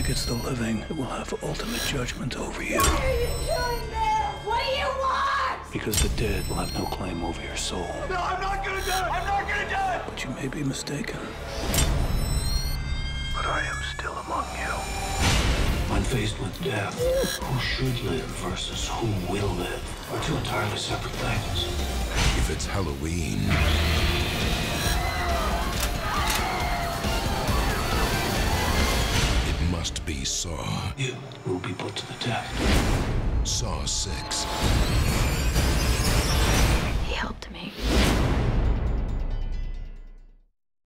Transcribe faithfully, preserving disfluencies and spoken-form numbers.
it's the living that will have ultimate judgment over you. Why are you doing this? What do you want? Because the dead will have no claim over your soul. No, I'm not gonna do it! I'm not gonna do it! But you may be mistaken. But I am still among you. When faced with death, who should live versus who will live are two entirely separate things. If it's Halloween, it must be Saw. You will be put to the test. Saw six. He helped me.